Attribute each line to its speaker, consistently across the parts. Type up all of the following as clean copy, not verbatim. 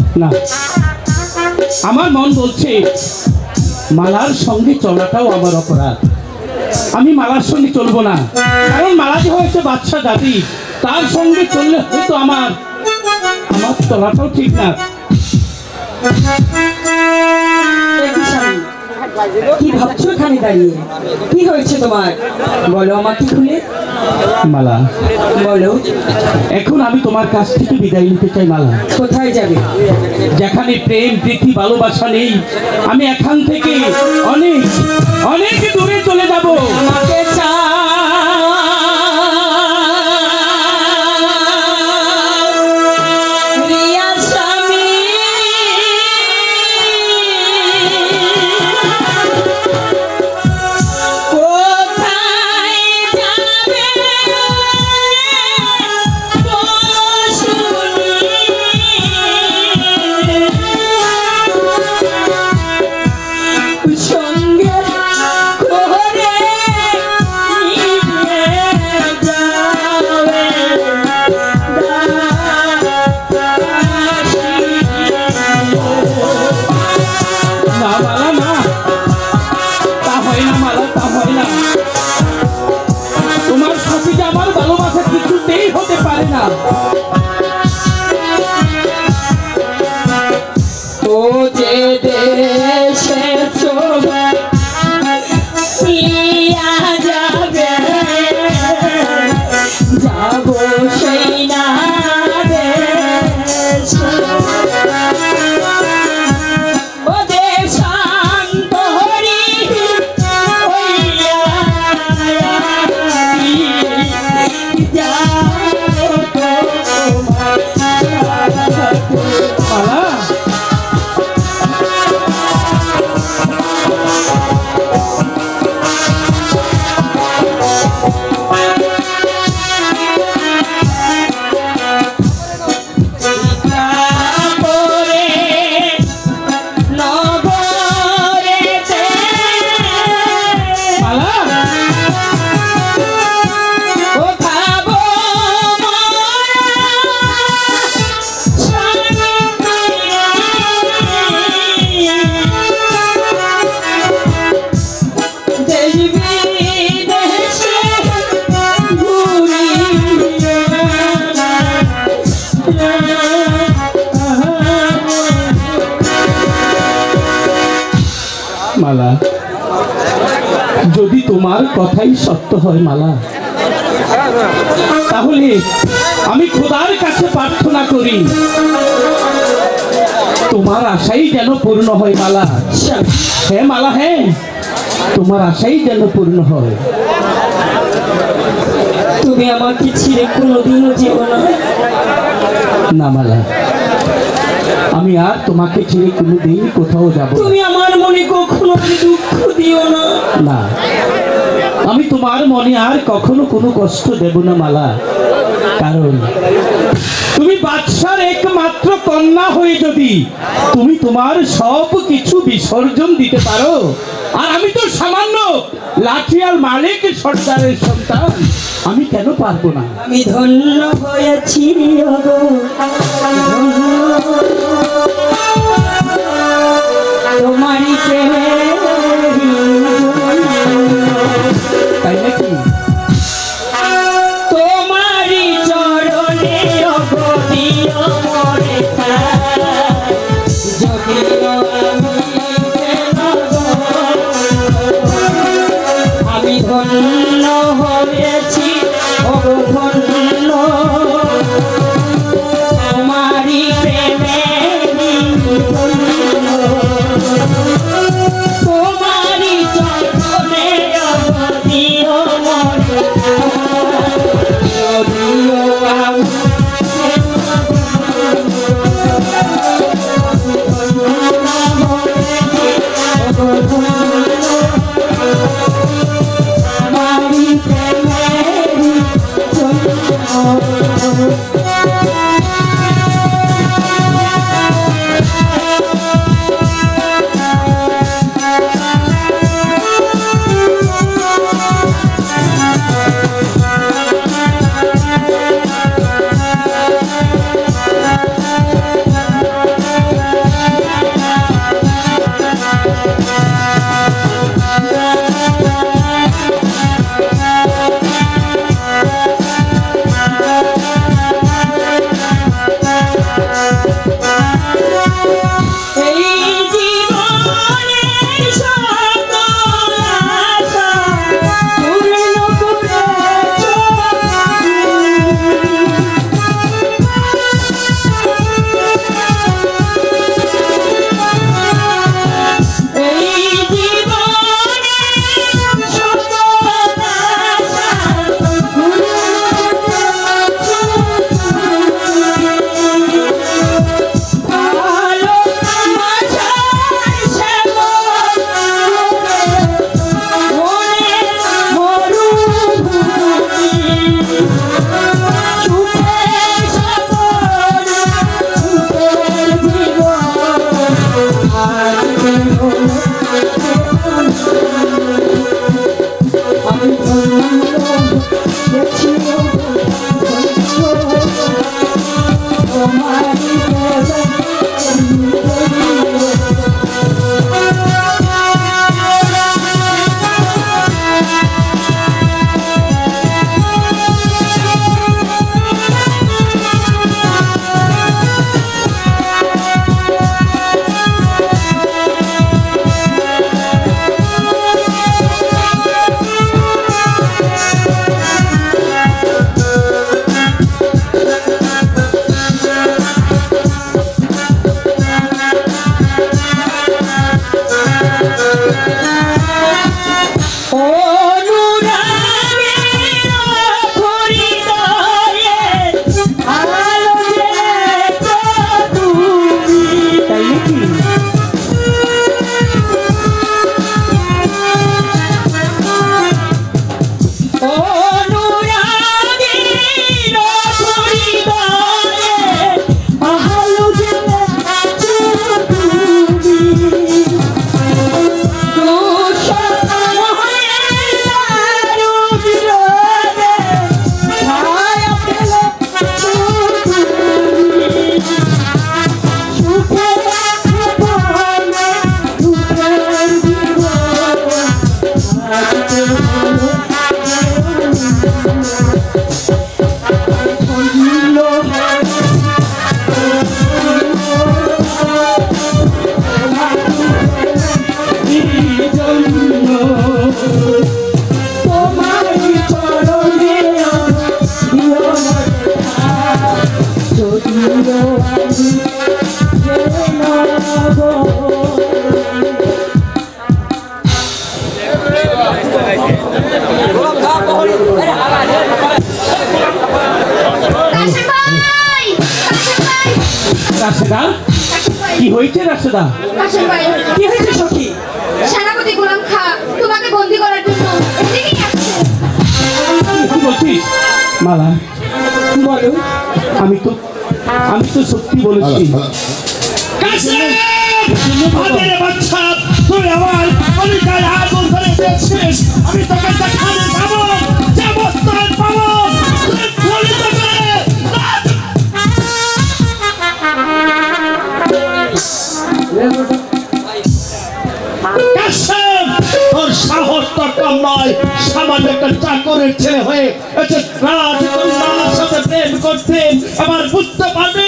Speaker 1: না, আমার মন বলছে মালার সঙ্গে চলাটাও আমার অপরাধ। আমি মালার সঙ্গে চলবো না, কারণ মালা যে হয়েছে বাদশা জাতি, তার সঙ্গে চললে হয়তো আমার চলাটাও ঠিক না।
Speaker 2: কি ভাবছো এখানে দাঁড়িয়ে? কি হয়েছে তোমার? বলো আমাকে খুলে।
Speaker 1: মালা,
Speaker 2: বলো।
Speaker 1: এখন আমি তোমার কাছ থেকে বিদায় নিতে চাই। মালা,
Speaker 2: কোথায় যাবে?
Speaker 1: যেখানে প্রেম প্রীতি ভালোবাসা নেই, আমি এখান থেকে অনেক অনেক দূরে চলে যাব।
Speaker 2: আমাকে
Speaker 1: মালা, যদি তোমার কথাই সত্য হয় মালা, তাহলে আমি খোদার কাছে প্রার্থনা করি তোমার আশাই যেন পূর্ণ হয় মালা। হ্যাঁ মালা, হ্যাঁ, তোমার আশাই যেন পূর্ণ হয়।
Speaker 2: তুমি আমাকে ছেড়ে কোনোদিনও যেও না।
Speaker 1: না মালা, আমি আর তোমাকে ছেড়ে কোনোদিন কোথাও যাব।
Speaker 2: তুমি আমার মনে কখনো দুঃখ দিও না।
Speaker 1: না, আমি তোমার মনে আর কখনো কোনো কষ্ট দেব না মালা, কারণ তুমি বাদশার একমাত্র কন্যা হয়ে যদি তুমি তোমার সব কিছু বিসর্জন দিতে পারো, আর আমি তো সামান্য লাঠিয়াল মালিক সর্দারের সন্তান, আমি কেন পারবো না?
Speaker 2: আমি ধন্য হয়েছি তোমারই
Speaker 1: তাই নাকি?
Speaker 2: তোমারই চরণে অবদিও মরে আমি ধন্য হয়েছি ধন্য তোমারই প্রেম
Speaker 1: রাশেদা, কি হয়েছে রাশেদা?
Speaker 2: কি হয়েছে সখী?
Speaker 3: সেনাপতি গোলাম খা তোমাকে বন্দি করার জন্য এদিকেই আসছে।
Speaker 1: কি বলছিস মালা?
Speaker 2: বলো।
Speaker 1: আমি তো সত্যি বলেছি।
Speaker 4: আমি তোকে দেখাতে যাবো, যে বস্তায় পাবো তোর সাহস তোর কম নয়। সামান্য একটা চাকরের ছেলে হয়ে রাজকন্যার সাথে প্রেম করতে আবার বুঝতে পারবে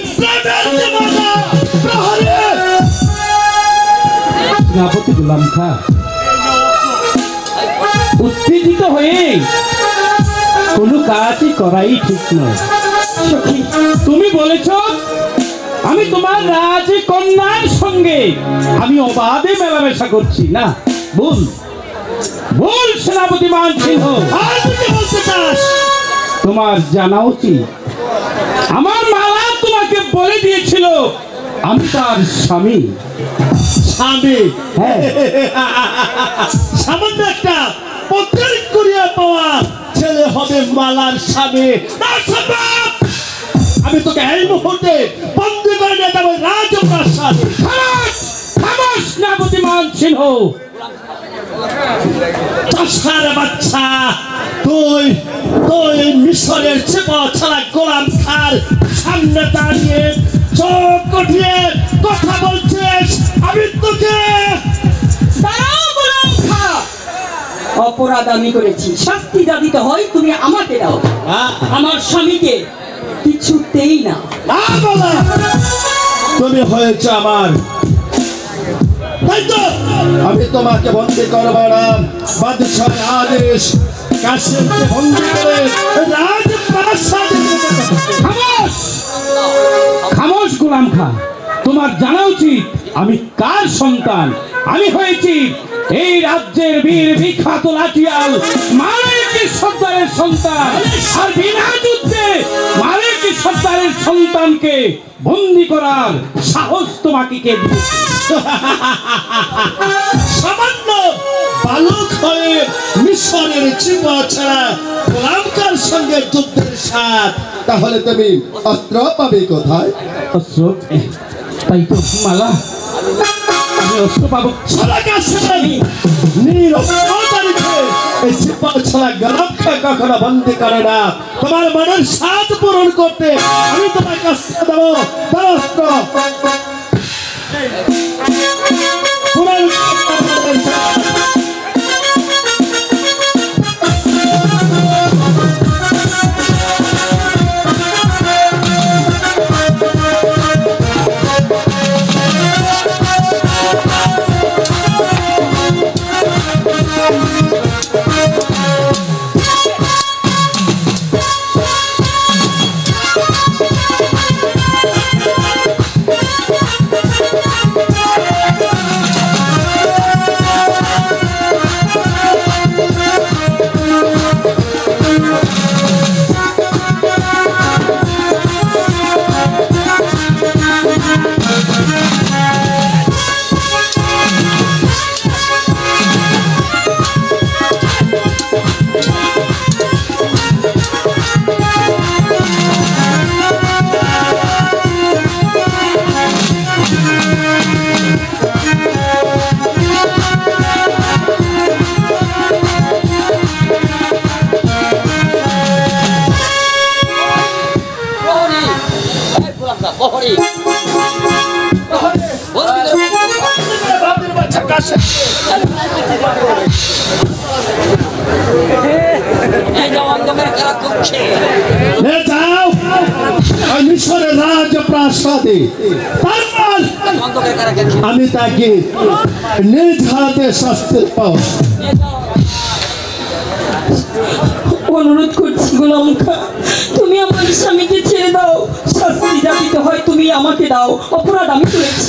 Speaker 1: সেনাপতি গোলাম খা উত্তেজিত হয়ে কোনো কাজই করাই ঠিক নয়। তুমি বলেছ আমি তোমার রাজকন্যার সঙ্গে আমি অবাধে মেলামেশা করছি না। ভুল ভুল সেনাপতি মানসিংহ।
Speaker 4: আর তুই বলতে চাস?
Speaker 1: তোমার জানা উচিত আমার মালা তোমাকে বলে দিয়েছিল আমি তার স্বামী।
Speaker 4: স্বামী?
Speaker 1: হ্যাঁ।
Speaker 4: সামান্য একটা পত্রিক করিয়া পাওয়া ছেলে হবে মালার স্বামী? না সম্ভব। আমি তোকে এই মুহূর্তে বন্দি করে নিয়ে যাবো রাজপ্রাসাদ।
Speaker 1: খামোশ সেনাপতি মানসিংহ।
Speaker 4: চাষার বাচ্চা, তুই মিশরের চেপা ছাড়া গোলাম খার সামনে দাঁড়িয়ে চোখ উঠিয়ে কথা বলছিস? আমি তোকে
Speaker 2: দাঁড়াও গোলাম খা, অপরাধ আমি করেছি, শাস্তি যা দিতে হয় তুমি আমাকে দাও। আমার স্বামীকে কিছুতেই না।
Speaker 4: তুমি হয়েছে আমার, তাই তো আমি তোমাকে বন্দি করবো না। বাদশার আদেশ, কাসেমকে বন্দি করে রাজপ্রাসাদে নিয়ে যেতে হবে।
Speaker 1: খামোশ খামোশ গোলাম খা। তোমার জানা উচিত আমি কার সন্তান। আমি হয়েছি এই রাজ্যের বীর বিখ্যাত লাঠিয়াল মালিক সর্দারের সন্তান। আর বিনা যুদ্ধে মালিক সর্দারের সন্তানকে বন্দি করার সাহস তোমাকে কে দিয়েছে?
Speaker 4: সামান্য বালক হয়ে মিশরের চিপা ছাড়া গোলামকার সঙ্গে যুদ্ধের সাথ, তাহলে তুমি অস্ত্র পাবে কোথায়?
Speaker 1: অস্ত্র? তাই তো মালা, আমি আমি অস্ত্র পাবো।
Speaker 4: কখনো বন্দি করে না। তোমার মনের স্বাদ পূরণ করতে আমি তোমাকে অস্ত্র দেবো। মিশরের রাজপ্রাসাদে আমি তাকে নিজ হাতে শাস্তি পাও।
Speaker 2: অনুরোধ করছি গোলাম খা, তুমি আমার স্বামীকে ছেড়ে দাও। শাস্তি যা দিতে হয় তুমি আমাকে দাও, অপরাধ আমি করেছি।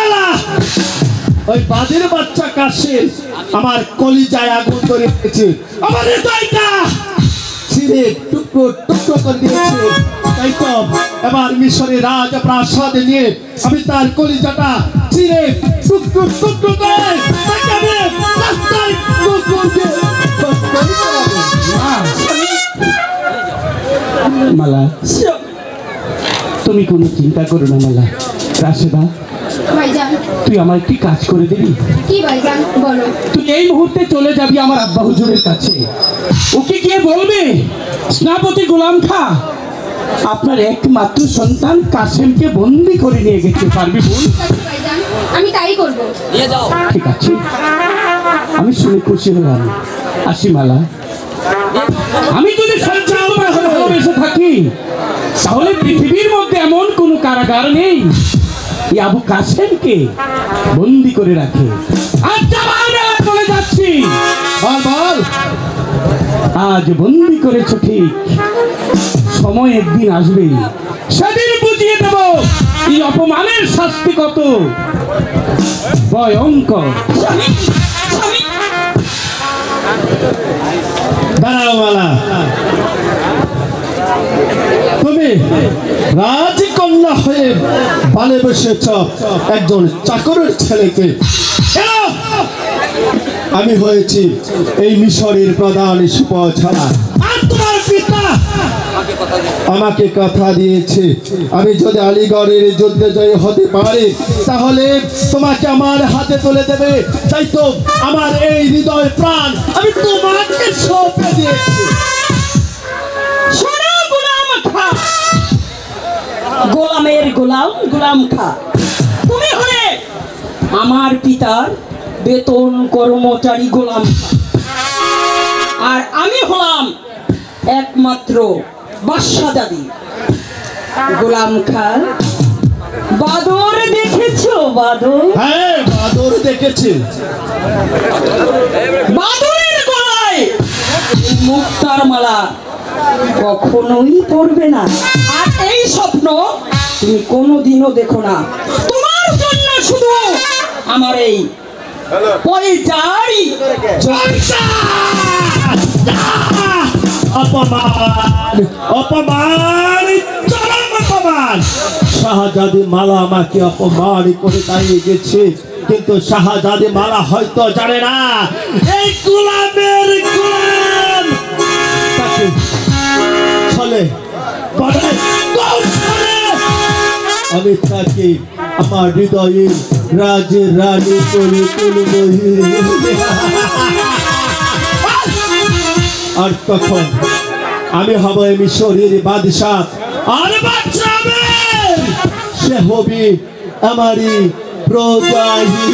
Speaker 4: ওই বাদের বাচ্চা কাশেম আমার কলিজায় আগুন ধরে দিয়েছে, আমার হৃদয়টা ছিঁড়ে টুকরো টুকরো করে দিয়েছে। তাই তো এবার মিশরের রাজপ্রাসাদে নিয়ে আমি তার কলিজাটা ছিঁড়ে টুকরো টুকরো করে তাকে আমি রাস্তায় কুকুর দিয়ে
Speaker 1: মালা, তুমি কোনো চিন্তা করো না মালা। রাশেদা,
Speaker 3: ভাইজান,
Speaker 1: তুই আমার একটি কাজ করে দিবি?
Speaker 3: কি ভাইজান বলো?
Speaker 1: তুই এই মুহূর্তে চলে যাবি আমার আব্বা হুজুরের কাছে। ওকে গিয়ে বলবে সেনাপতি গোলাম খা আপনার একমাত্র সন্তান কাসেমকে বন্দি করে নিয়ে গেছে। পারবি বল?
Speaker 3: ঠিক আছে ভাইজান, আমি তাই করবো।
Speaker 1: ঠিক আছে, আমি শুনে খুশি হলাম। আসি মালা। আমি যদি সঞ্চার ভালোবেসে থাকি তাহলে পৃথিবীর মধ্যে এমন কোন কারাগার নেই এই আবু কাসেমকে বন্দি করে রাখে। আচ্ছা চলে যাচ্ছি। আজ বন্দি করেছ ঠিক, সময় একদিন আসবে, সেদিন বুঝিয়ে দেব এই অপমানের শাস্তি কত ভয়ঙ্কর।
Speaker 4: দাঁড়াও মালা, তুমি রাজকন্যা হয়ে ভালো বসেছ একজন চাকরের ছেলেকে। আমি হয়েছি এই মিশরের প্রধান সুপছাড়া। আর তোমার পিতা আমাকে কথা দিয়েছে আমি যদি আলীগড়ের যুদ্ধে জয়ী হতে পারি তাহলে তোমাকে আমার হাতে তুলে দেবে। তাই তো আমার এই হৃদয় প্রাণ আমি তোমাকে সঁপে দিয়েছি।
Speaker 2: গোলামের গোলাম গোলাম খা, তুমি হলে আমার পিতার বেতন কর্মচারী গোলাম খা, আর আমি হলাম একমাত্র বাদশাহজাদি গোলাম খা। বাদর দেখেছো? বাদর?
Speaker 4: হ্যাঁ, বাদর দেখেছি।
Speaker 2: বাদরের গলায় মুক্তার মালা কখনোই পড়বে না, আর এই স্বপ্ন তুমি কোনোদিনও দেখো না। তোমার জন্য শুধু আমার এই পরিচয়।
Speaker 4: অপমান, অপমান, চরম অপমান। শাহজাদি মালা আমাকে অপমান করে তাড়িয়ে গেছে, কিন্তু শাহজাদি মালা হয়তো জানে না এই গোলামের গোলাম তাকে ছলে আমি তাকে আমার হৃদয়ে রাজ রানী করে তুলব আর তখন আমি হব এই মিশরের বাদশাহ আর বাচ্চা সে হবে আমারই প্রজা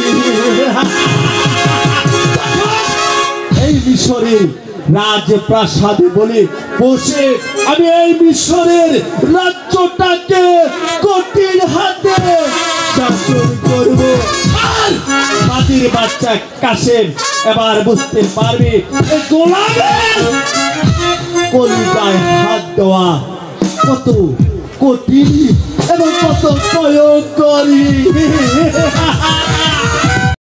Speaker 4: এই মিশরের রাজপ্রাসাদে বলে বসে আমি এই মিশরের রাজ্যটাকে কঠিন হাতে শাসন করব আর মাটির বাচ্চা কাশেম এবার বুঝতে পারবে এই গোলামের কলিজায় হাত দেওয়া কত কঠিন এবং কত ভয়ঙ্করী